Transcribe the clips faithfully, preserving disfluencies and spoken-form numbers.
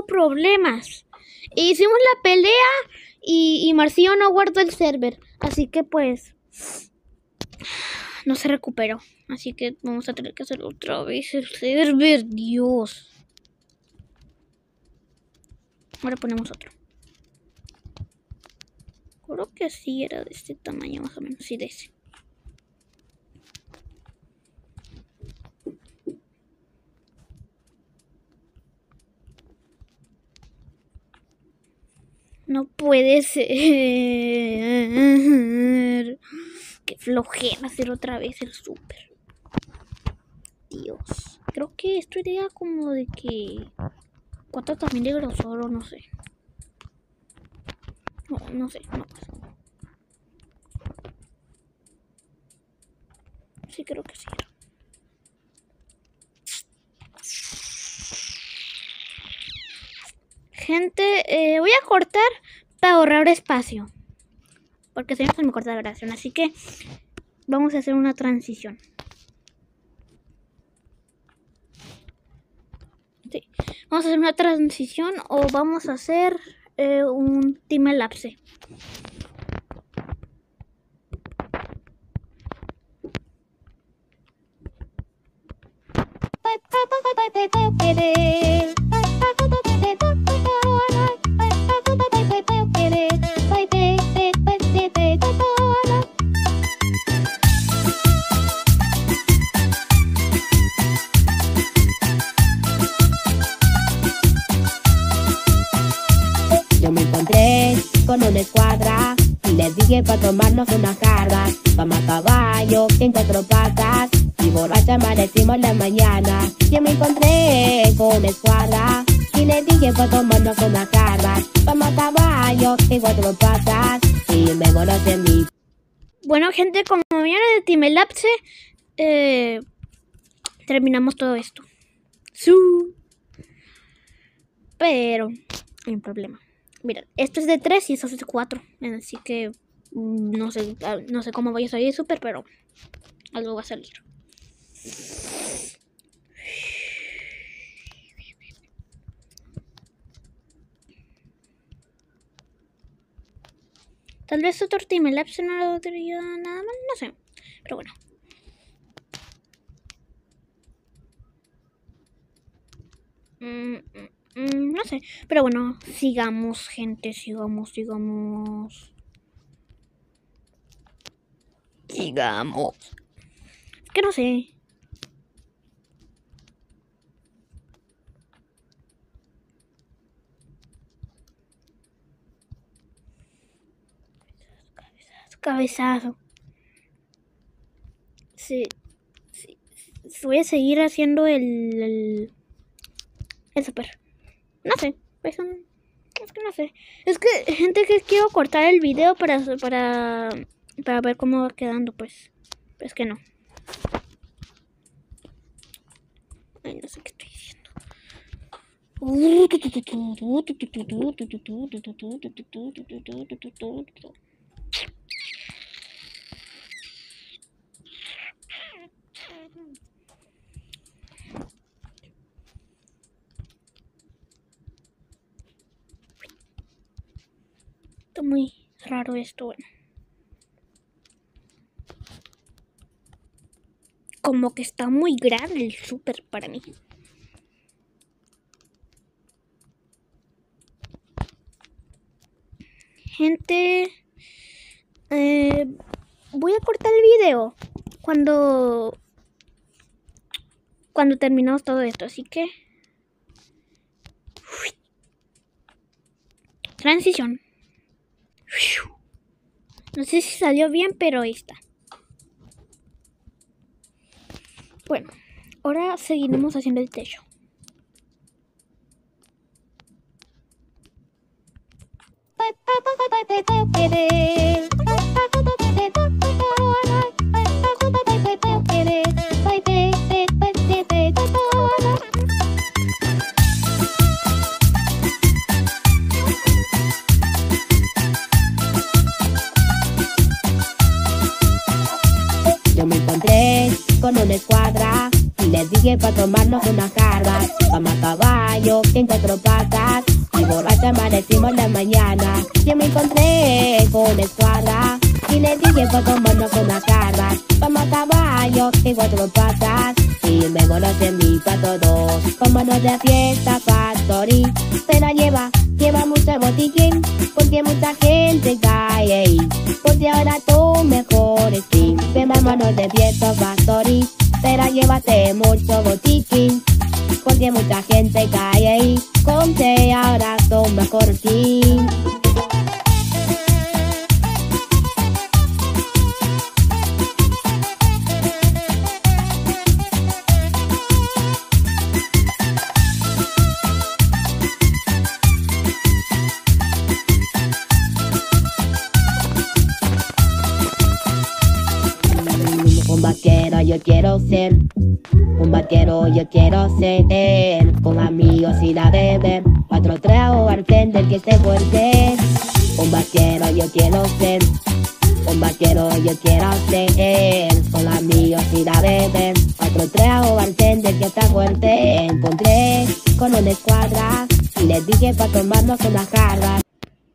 hubo problemas. Hicimos la pelea y, y Marcillo no guardó el server. Así que pues no se recuperó. Así que vamos a tener que hacer otra vez el server. Dios. Ahora ponemos otro. Creo que sí era de este tamaño más o menos. Sí, de ese. No puede ser. Qué flojera hacer otra vez el súper. Dios. Creo que esto iría como de que... cuatro también de grosor o no sé. No, no sé, no pasa. Sí, creo que sí. Gente, eh, voy a cortar para ahorrar espacio. Porque si no se me corta la grabación. Así que vamos a hacer una transición. Sí. Vamos a hacer una transición o vamos a hacer eh, un timelapse. Yo me encontré con una escuadra y les dije para tomarnos unas cargas. Vamos a caballo en cuatro patas y borracha amanecimos en la mañana. Yo me encontré con una escuadra y les dije para tomarnos unas cargas. Vamos a caballo en cuatro patas y me conoce mi... Bueno, gente, como vieron en el timelapse, eh, terminamos todo esto. Su. Pero hay un problema. Mira, esto es de tres y eso es de cuatro. Así que no sé, no sé cómo vaya a salir súper, pero algo va a salir. Tal vez otro timelapse no lo tendría nada mal, no sé. Pero bueno. Mm, mm. Mm, no sé, pero bueno, sigamos, gente, sigamos, sigamos. Sigamos. Es que no sé. Cabezazo, cabezazo. Sí, sí, sí. Voy a seguir haciendo el... el, el super. No sé, pues son... es que no sé. Es que, gente, que quiero cortar el video para, para, para ver cómo va quedando, pues. Pero es que no. Ay, no sé qué estoy diciendo. Está muy raro esto, bueno. Como que está muy grande el súper para mí. Gente, eh, voy a cortar el video cuando cuando terminamos todo esto, así que transición. No sé si salió bien, pero ahí está. Bueno, ahora seguiremos haciendo el techo. Yo me encontré con una escuadra y les dije dije para tomarnos unas cargas. Vamos a caballo, en cuatro patas, y borracha amanecimos la mañana. Yo me encontré con la escuadra y le dije para tomarnos unas cargas. Vamos a caballo, en cuatro patas, y me conocen mi pato dos. Vámonos de fiesta, Factory, se la lleva, lleva mucho botiquín, porque mucha gente cae ahí, porque ahora tú mejor sí. Ven, vámonos de fiesta, Factory, pero llévate mucho botiquín, porque mucha gente cae ahí, conté ahora tú mejor sí. Un vaquero yo quiero ser, un vaquero yo quiero ser, con amigos y la beber, cuatro tragos bartender que esté fuerte. Un vaquero yo quiero ser, un vaquero yo quiero ser, con amigos y la beber, cuatro tragos bartender que está fuerte. Encontré con una escuadra y les dije para tomarnos unas jarras.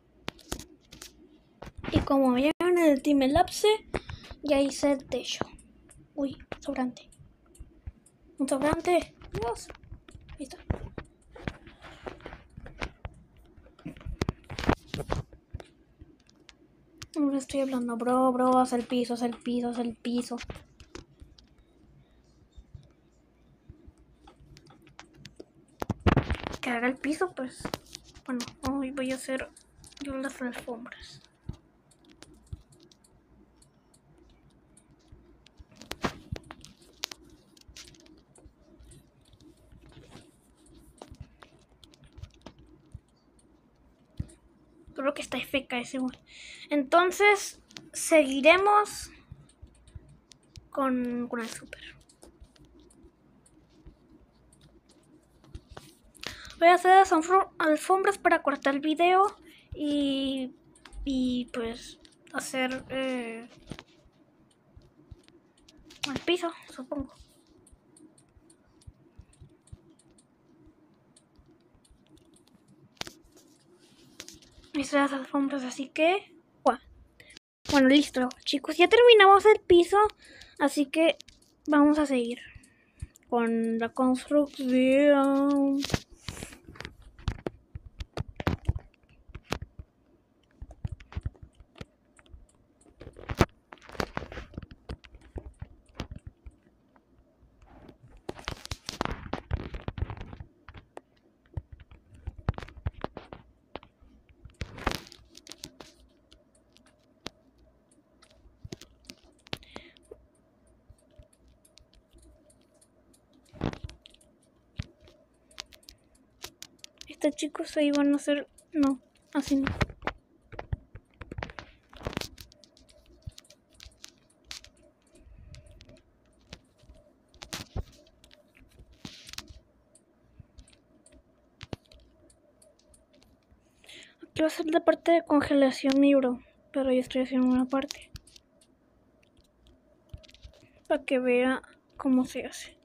Y como vieron en el timelapse, ya hice el techo. Uy, sobrante. Un sobrante. Dios. Ahí está. No le estoy hablando, bro, bro. Haz el piso, haz el piso, haz el piso. Que haga el piso, pues. Bueno, hoy voy a hacer yo las alfombras. Creo que está F K ese. Entonces, seguiremos con, con el super. Voy a hacer las alfombras para cortar el video y, y pues hacer eh, el piso, supongo. Hice las alfombras, así que bueno. bueno, listo, chicos, ya terminamos el piso, así que vamos a seguir con la construcción. Estos chicos ahí van a hacer... No, así no. Aquí va a ser la parte de congelación, mi bro. Pero yo estoy haciendo una parte. Para que vea cómo se hace.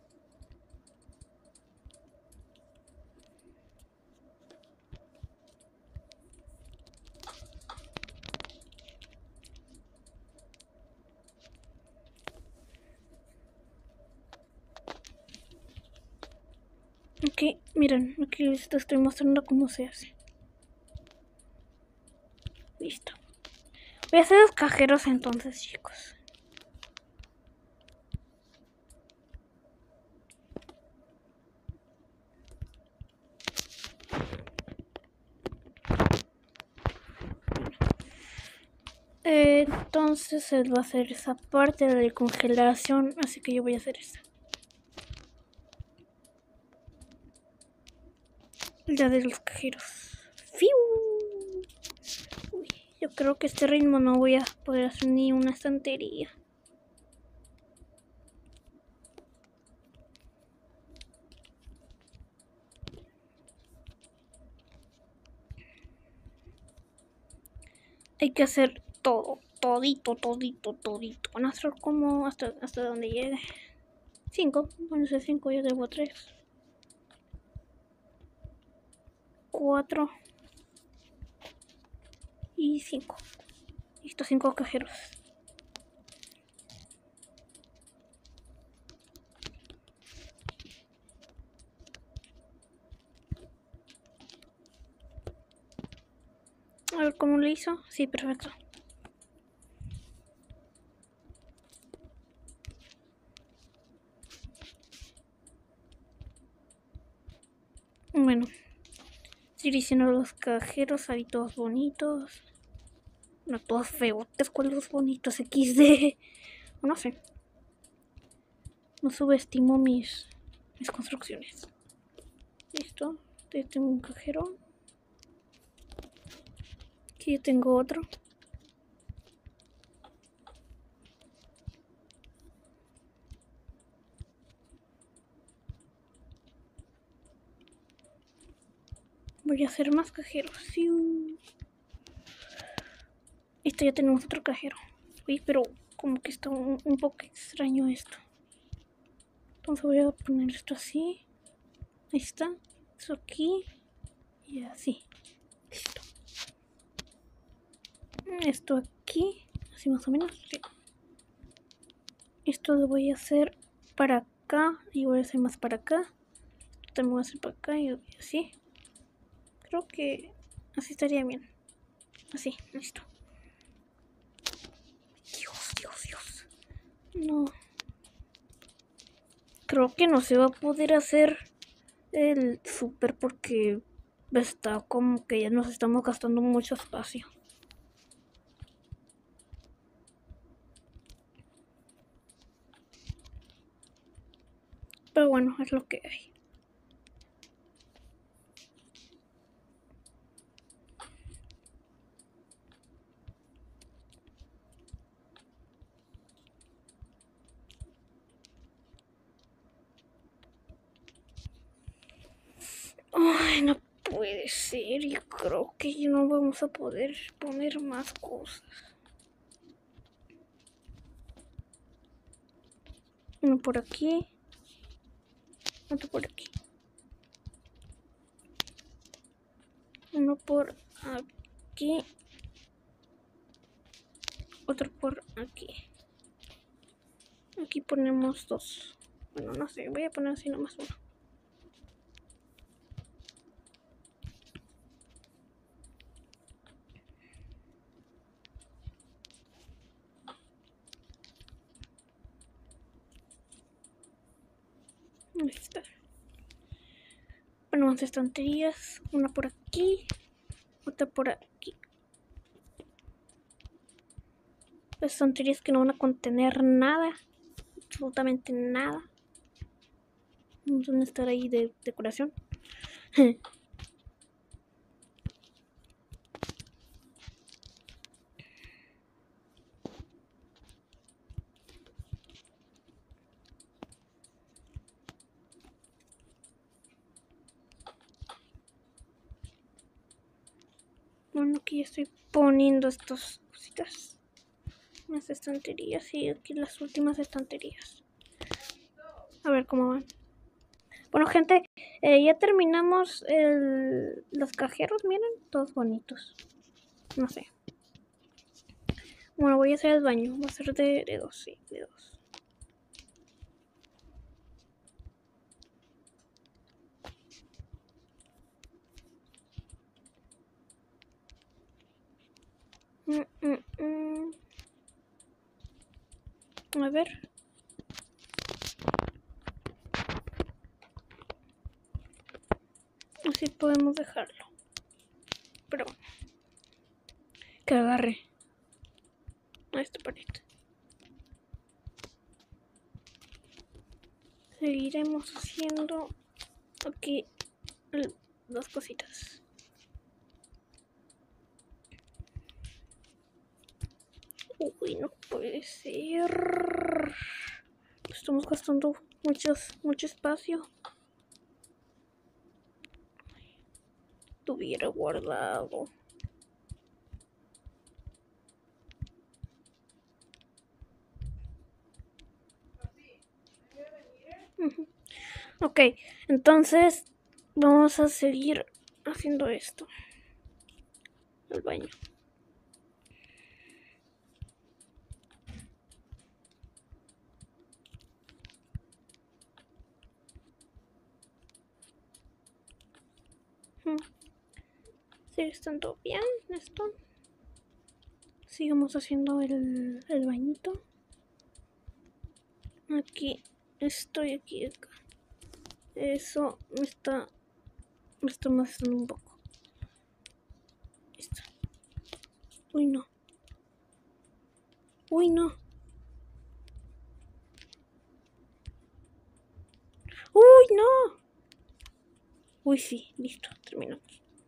Aquí, miren, aquí les estoy mostrando cómo se hace. Listo. Voy a hacer los cajeros entonces, chicos. Eh, entonces él va a hacer esa parte de congelación, así que yo voy a hacer esta. La de los cajeros. ¡Fiu! Uy, yo creo que este ritmo no voy a poder hacer ni una estantería. Hay que hacer todo, todito, todito, todito. Van a hacer como hasta, hasta donde llegue. cinco. Bueno, ese cinco ya debo tres. cuatro. Y cinco. Listo, cinco cajeros. A ver cómo lo hizo. Sí, perfecto. Bueno, estoy diciendo los cajeros ahí todos bonitos. No, todos feos. ¿Cuáles bonitos? equis de. No sé. No subestimo mis, mis construcciones. Listo. Aquí tengo un cajero. Aquí tengo otro. Voy a hacer más cajeros. ¡Siu! Listo, ya tenemos otro cajero. Uy, pero como que está un, un poco extraño esto. Entonces voy a poner esto así. Ahí está. Eso aquí. Y así. Listo. Esto aquí. Así más o menos. Sí. Esto lo voy a hacer para acá. Y voy a hacer más para acá. Esto también voy a hacer para acá. Y así. Creo que así estaría bien. Así. Listo. Dios, Dios, Dios. No. Creo que no se va a poder hacer el super porque está como que ya nos estamos gastando mucho espacio. Pero bueno, es lo que hay. Ay, no puede ser. Yo creo que ya no vamos a poder poner más cosas. Uno por aquí. Otro por aquí. Uno por aquí. Otro por aquí. Aquí ponemos dos. Bueno, no sé. Voy a poner así nomás uno. Ahí está. Ponemos estanterías. Una por aquí. Otra por aquí. Las estanterías que no van a contener nada. Absolutamente nada. Van a estar ahí de decoración. Bueno, aquí ya estoy poniendo estas cositas. Unas estanterías y aquí las últimas estanterías. A ver cómo van. Bueno, gente, eh, ya terminamos el, los cajeros, miren, todos bonitos. No sé. Bueno, voy a hacer el baño. Va a ser de, de dos, sí, de dos. Mm, mm, mm. A ver. Así podemos dejarlo. Pero que agarre a esta paleta. Seguiremos haciendo aquí dos cositas. Uy, no puede ser. Estamos gastando muchos, mucho espacio. Tuviera guardado. Ok, entonces vamos a seguir haciendo esto. El baño. Sigue estando bien esto. Sigamos haciendo el, el bañito. Aquí estoy, aquí, acá. Eso me está, me está molestando un poco. Esto. Uy, no. Uy, no. Uy, no. Uy, sí, listo, terminamos.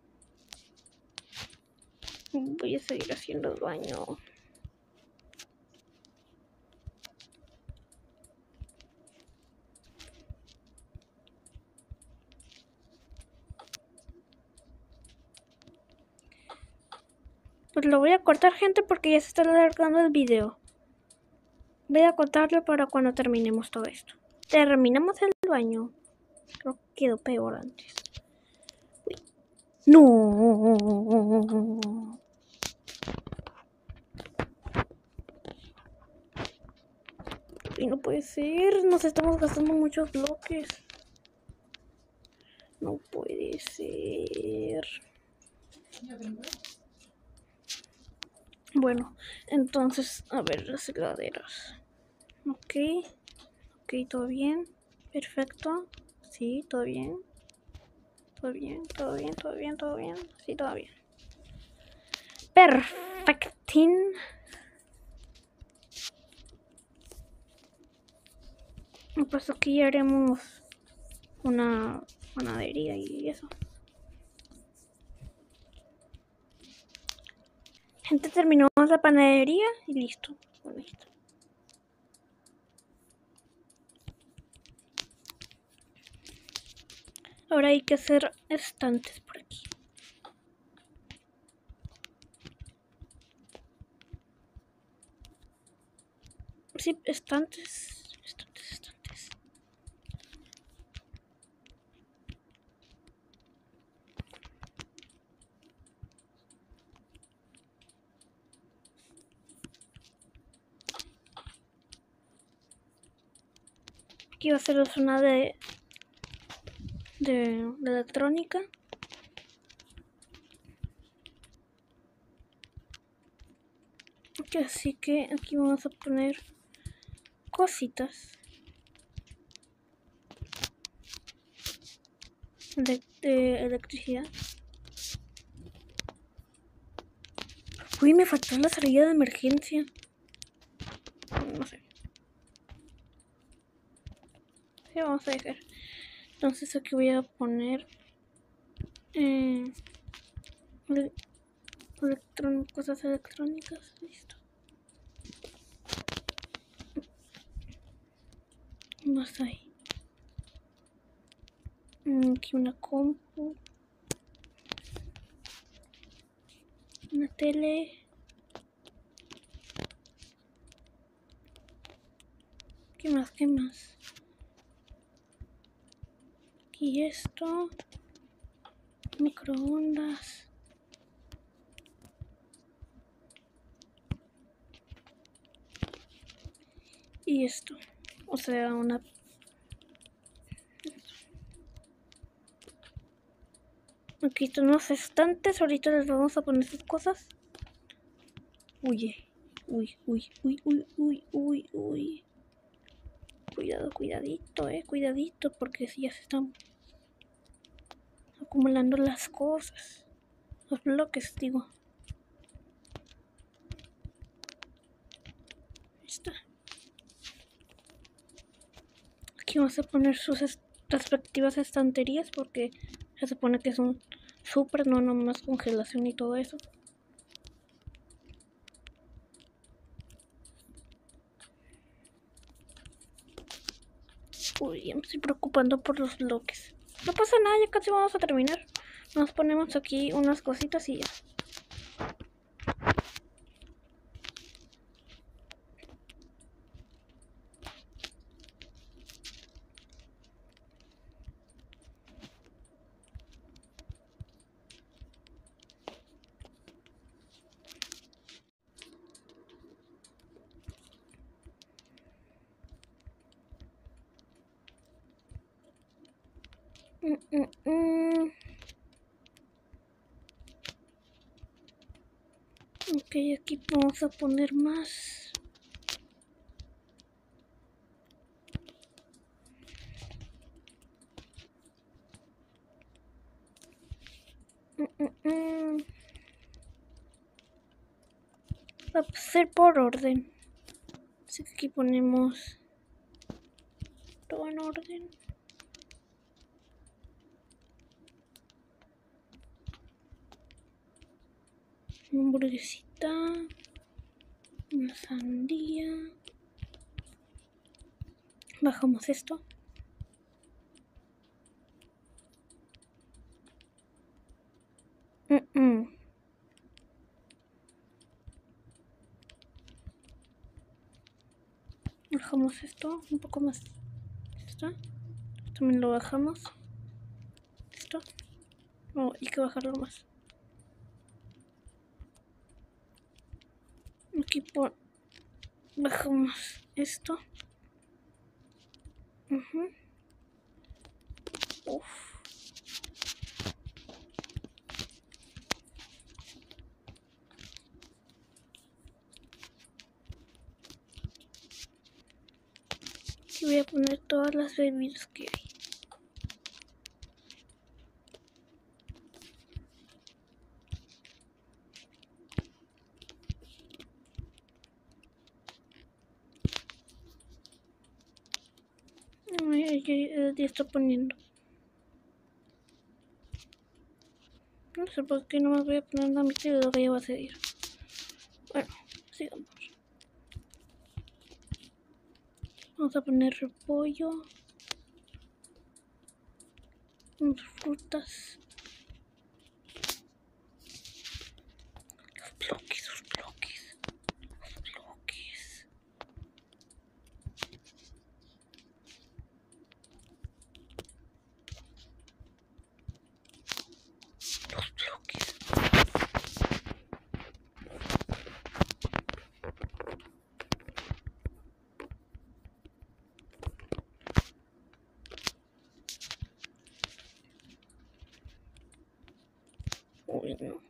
Voy a seguir haciendo el baño. Pues lo voy a cortar, gente, porque ya se está alargando el video. Voy a cortarlo para cuando terminemos todo esto. Terminamos el baño. Creo que quedó peor antes. Uy. No. Y no puede ser. Nos estamos gastando muchos bloques. No puede ser. Bueno, entonces, a ver, las heladeras. Ok. Ok, todo bien. Perfecto. Sí, todo bien. Todo bien, todo bien, todo bien, todo bien. Sí, todo bien. Perfectín. Pues aquí haremos una panadería y eso. Gente, terminamos la panadería y listo. Con esto. Ahora hay que hacer estantes por aquí. Sí, estantes. Estantes, estantes. Aquí va a ser la zona de, de, de electrónica. Así que aquí vamos a poner cositas de, de electricidad. Uy, me faltó la salida de emergencia. No sé. Sí, vamos a dejar. Entonces aquí voy a poner eh, electrón, cosas electrónicas. Listo. Más ahí. Aquí una compu. Una tele. ¿Qué más? ¿Qué más? Aquí esto. Microondas. Y esto. O sea, una... Aquí están los estantes. Ahorita les vamos a poner sus cosas. Uy, uy, uy, uy, uy, uy, uy, uy. Cuidado, cuidadito, eh, cuidadito, porque si ya se están acumulando las cosas. Los bloques, digo. Ahí está. Aquí vamos a poner sus est respectivas estanterías porque se supone que son súper, no nomás congelación y todo eso. Uy, ya me estoy preocupando por los bloques. No pasa nada, ya casi vamos a terminar. Nos ponemos aquí unas cositas y ya. Mm, mm, mm. Ok, aquí vamos a poner más. Mm, mm, mm. Va a ser por orden. Así que aquí ponemos todo en orden. Una hamburguesita. Una sandía. Bajamos esto. Mm -mm. Bajamos esto un poco más. Esto. También lo bajamos. Esto. Oh, hay que bajarlo más. Aquí por... bajamos esto. Uh-huh. Uf. Aquí voy a poner todas las bebidas que hay. Ay, ya, ya está poniendo. No sé por qué no me voy a poner la mitad de lo que ya va a seguir. Bueno, sigamos. Vamos a poner repollo. Unas frutas. Los bloques, los bloques. Los bloques. Los bloques. Uy, no.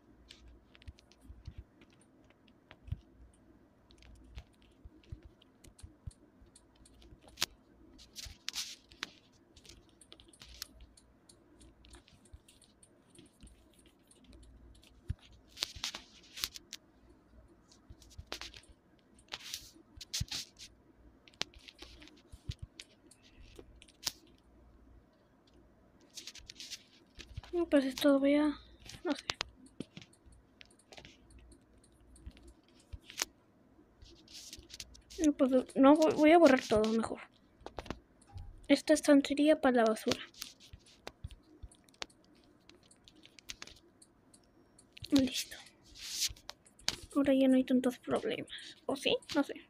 No, pues esto voy a... no sé. No, pues, no, voy a borrar todo mejor. Esta estantería para la basura. Listo. Ahora ya no hay tantos problemas. ¿O sí? No sé.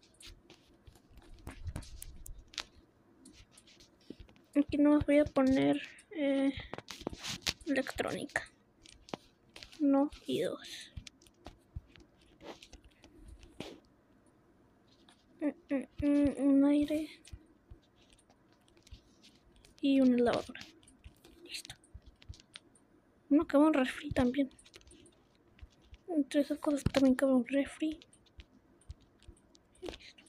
Aquí no voy a poner eh, electrónica. Uno y dos. Mm, mm, mm, un aire. Y una lavadora. Listo. No cabe un refri también. Entre esas cosas también cabe un refri. Listo.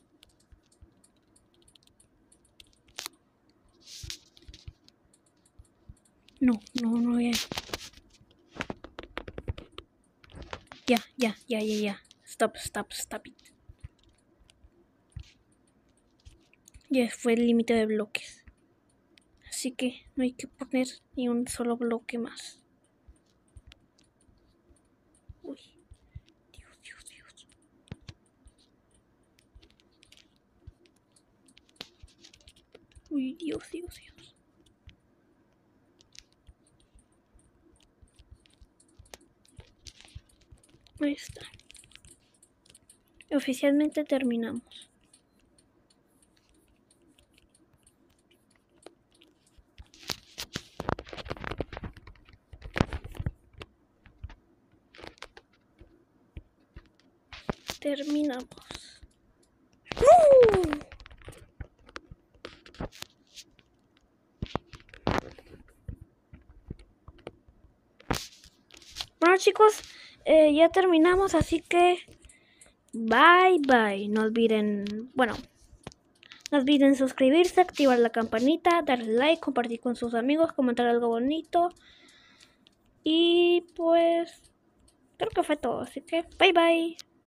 No, no, no voy a... Ya, ya, ya, ya, ya. Stop, stop, stop it. Ya fue el límite de bloques. Así que no hay que poner ni un solo bloque más. Uy. Dios, Dios, Dios. Uy, Dios, Dios, Dios. Ahí está. Oficialmente terminamos. Terminamos. ¡Uh! chicos, eh, ya terminamos, así que bye bye. No olviden, bueno, no olviden suscribirse, activar la campanita, darle like, compartir con sus amigos, comentar algo bonito. Y pues creo que fue todo, así que bye bye.